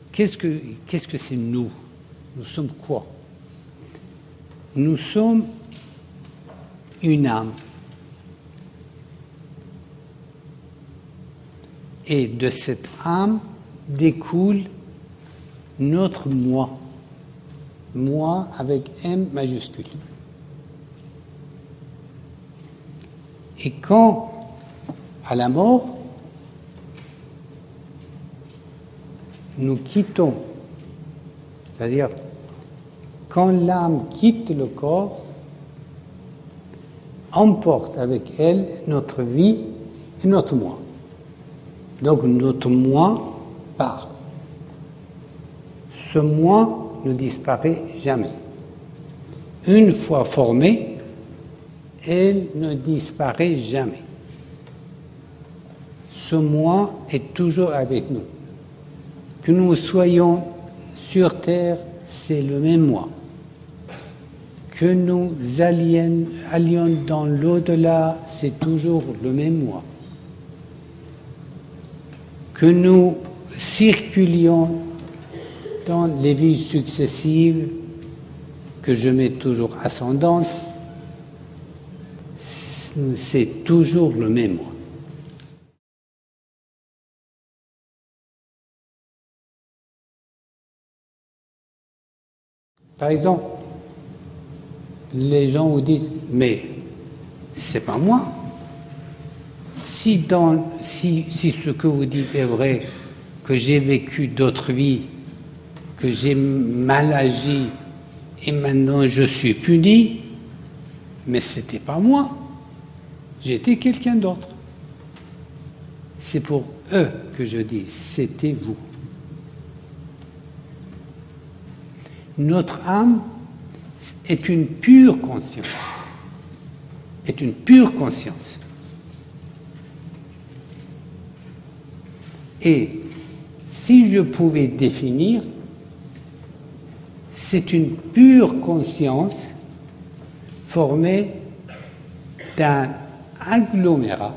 qu'est-ce que c'est nous? Nous sommes quoi? Nous sommes une âme. Et de cette âme découle notre moi. Moi avec M majuscule. Et quand, à la mort, nous quittons, c'est-à-dire quand l'âme quitte le corps, emporte avec elle notre vie et notre moi. Donc notre moi part. Ce moi ne disparaît jamais. Une fois formé, elle ne disparaît jamais. Ce moi est toujours avec nous. Que nous soyons sur Terre, c'est le même moi. Que nous allions dans l'au-delà, c'est toujours le même moi. Que nous circulions dans les vies successives, que je mets toujours ascendantes, c'est toujours le même moi. Par exemple, les gens vous disent « mais c'est pas moi ». Si ce que vous dites est vrai, que j'ai vécu d'autres vies, que j'ai mal agi et maintenant je suis puni, mais c'était pas moi, j'étais quelqu'un d'autre. C'est pour eux que je dis, c'était vous. Notre âme est une pure conscience. Est une pure conscience. Et si je pouvais définir, c'est une pure conscience formée d'un agglomérat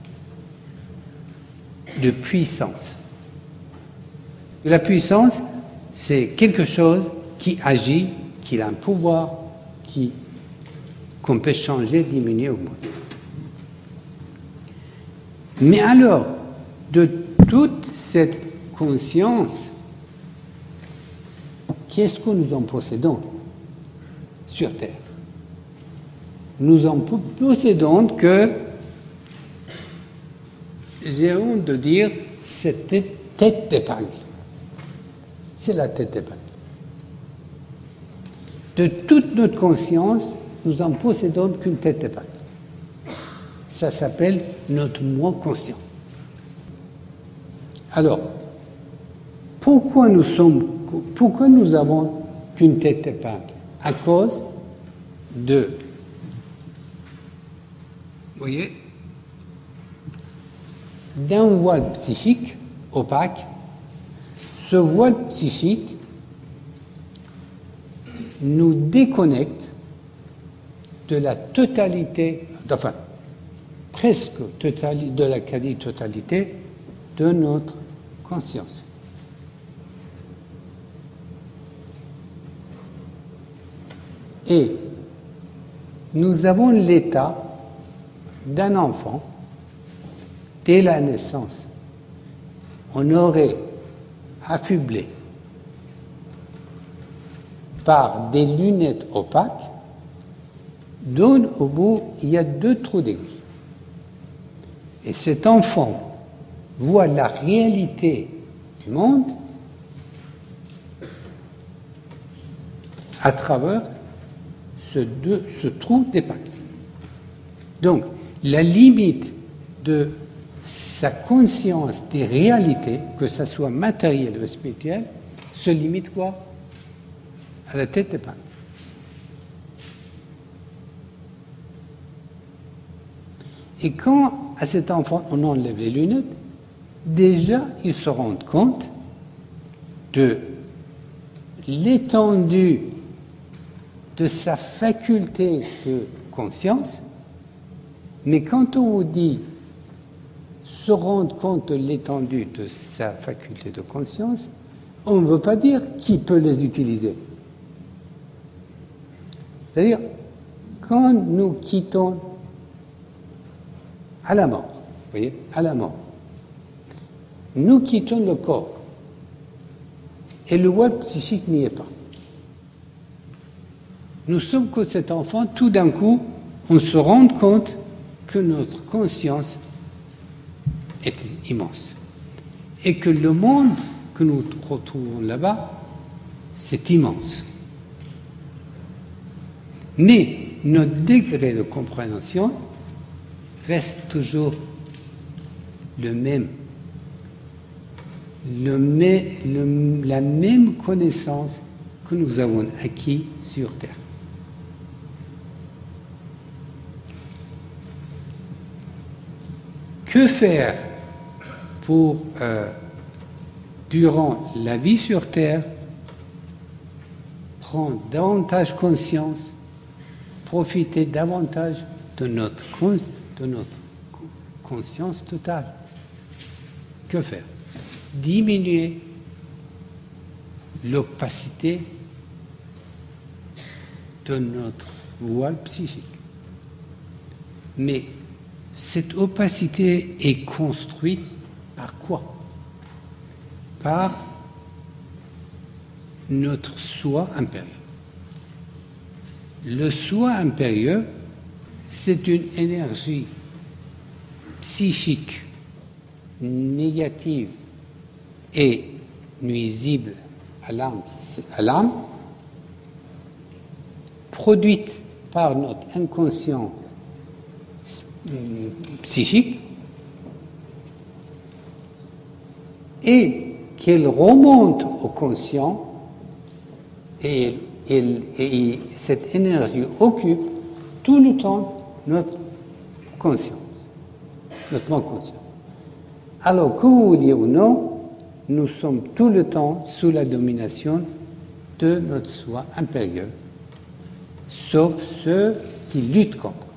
de puissance. La puissance, c'est quelque chose qui agit, qui a un pouvoir, qu'on peut changer, diminuer ou monter. Mais alors, de toute cette conscience, qu'est-ce que nous en possédons sur Terre? Nous en possédons que, j'ai honte de dire, cette tête d'épingle. C'est la tête d'épingle. De toute notre conscience, nous en possédons qu'une tête d'épingle. Ça s'appelle notre moi conscient. Alors, pourquoi nous avons qu'une tête d'épingle? À cause de, vous voyez, d'un voile psychique opaque. Ce voile psychique nous déconnecte de la totalité, enfin, presque totalité, de la quasi-totalité de notre conscience. Et nous avons l'état d'un enfant dès la naissance. On aurait affublé par des lunettes opaques, dont au bout il y a 2 trous d'aiguille. Et cet enfant voit la réalité du monde à travers ce trou d'épingle. Donc, la limite de sa conscience des réalités, que ce soit matérielle ou spirituelle, se limite quoi? À la tête d'épingle. Et quand à cet enfant on enlève les lunettes, déjà il se rend compte de l'étendue de sa faculté de conscience. Mais quand on vous dit se rendre compte de l'étendue de sa faculté de conscience, on ne veut pas dire qui peut les utiliser. C'est-à-dire, quand nous quittons à la mort, vous voyez, à la mort, nous quittons le corps et le voile psychique n'y est pas. Nous sommes que cet enfant, tout d'un coup, on se rend compte que notre conscience est immense et que le monde que nous retrouvons là-bas, c'est immense. Mais notre degré de compréhension reste toujours le même. La même connaissance que nous avons acquis sur Terre. Que faire pour, durant la vie sur Terre, prendre davantage conscience, profiter davantage de notre conscience totale? Que faire? Diminuer l'opacité de notre voile psychique. Mais cette opacité est construite par quoi? Par notre soi impérieux. Le soi impérieux, c'est une énergie psychique négative et nuisible à l'âme, produite par notre inconscience psychique, et qu'elle remonte au conscient, et cette énergie occupe tout le temps notre conscience, notre monde conscient. Alors que vous vouliez ou non, nous sommes tout le temps sous la domination de notre soi impérieux, sauf ceux qui luttent contre.